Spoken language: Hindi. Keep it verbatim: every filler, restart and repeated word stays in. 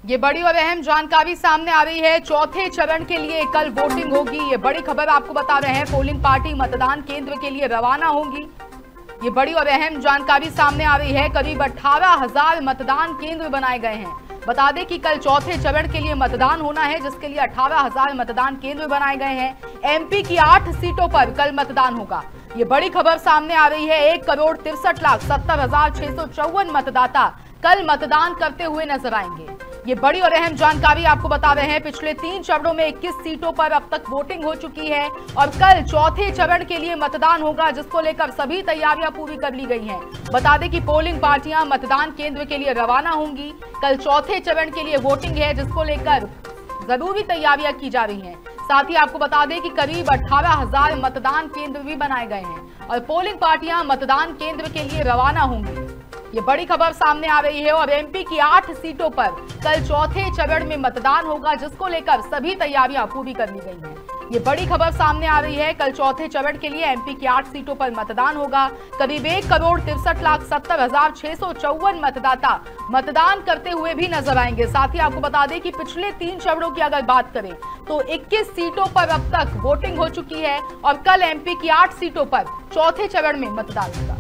ये बड़ी और अहम जानकारी सामने आ रही है। चौथे चरण के लिए कल वोटिंग होगी। ये बड़ी खबर आपको बता रहे हैं। पोलिंग पार्टी मतदान केंद्र के लिए रवाना होंगी। ये बड़ी और अहम जानकारी सामने आ रही है। करीब अठारह हजार मतदान केंद्र बनाए गए हैं। बता दें कि कल चौथे चरण के लिए मतदान होना है, जिसके लिए अठारह हजार मतदान केंद्र बनाए गए हैं। एमपी की आठ सीटों पर कल मतदान होगा। ये बड़ी खबर सामने आ रही है। एक करोड़ तिरसठ लाख सत्तर हजार छह सौ चौवन मतदाता कल मतदान करते हुए नजर आएंगे। ये बड़ी और अहम जानकारी आपको बता रहे हैं। पिछले तीन चरणों में इक्कीस सीटों पर अब तक वोटिंग हो चुकी है और कल चौथे चरण के लिए मतदान होगा, जिसको लेकर सभी तैयारियां पूरी कर ली गई हैं। बता दें कि पोलिंग पार्टियां मतदान केंद्र के लिए रवाना होंगी। कल चौथे चरण के लिए वोटिंग है, जिसको लेकर जरूरी तैयारियां की जा रही हैं। साथ ही आपको बता दें कि करीब अठारह हजार मतदान केंद्र भी बनाए गए हैं और पोलिंग पार्टियां मतदान केंद्र के लिए रवाना होंगी। ये बड़ी खबर सामने आ रही है और एमपी की आठ सीटों पर कल चौथे चरण में मतदान होगा, जिसको लेकर सभी तैयारियां पूरी कर ली गई हैं। ये बड़ी खबर सामने आ रही है। कल चौथे चरण के लिए एमपी की आठ सीटों पर मतदान होगा। करीब एक करोड़ तिरसठ लाख सत्तर हजार छह सौ चौवन मतदाता मतदान करते हुए भी नजर आएंगे। साथ ही आपको बता दें कि पिछले तीन चरणों की अगर बात करें तो इक्कीस सीटों पर अब तक वोटिंग हो चुकी है और कल एमपी की आठ सीटों पर चौथे चरण में मतदान होगा।